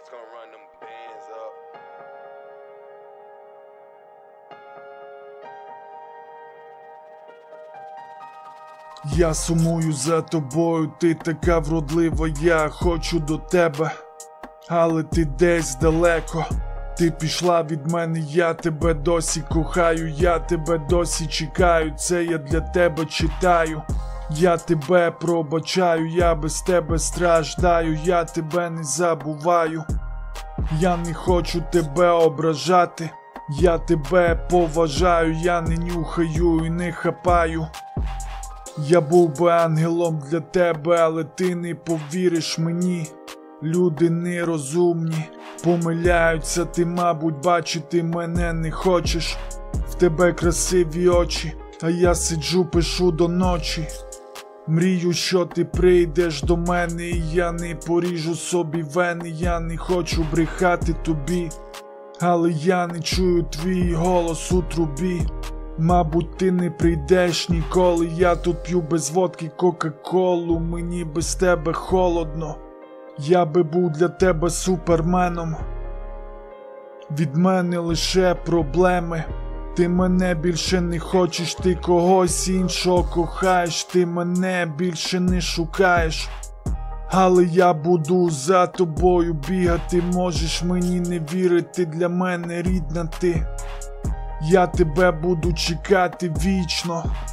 It's gonna run them bands up. Я сумую за тобою, ти така вродлива, я хочу до тебе, але ти десь далеко. Ти пішла від мене, я тебе досі кохаю, я тебе досі чекаю, це я для тебе читаю. Я тебе пробачаю, я без тебе страждаю, я тебе не забуваю. Я не хочу тебе ображати, я тебе поважаю, я не нюхаю і не хапаю. Я був би ангелом для тебе, але ти не повіриш мені. Люди нерозумні, помиляються, ти, мабуть, бачити мене не хочеш. В тебе красиві очі, а я сиджу, пишу до ночі. Мрію, що ти прийдеш до мене, і я не поріжу собі вени. Я не хочу брехати тобі, але я не чую твій голос у трубі. Мабуть, ти не прийдеш ніколи, я тут п'ю без водки кока-колу, мені без тебе холодно. Я би був для тебе суперменом. Від мене лише проблеми. Ти мене більше не хочеш, ти когось іншого кохаєш, ти мене більше не шукаєш. Але я буду за тобою бігати, можеш мені не вірити, для мене рідна ти. Я тебе буду чекати вічно.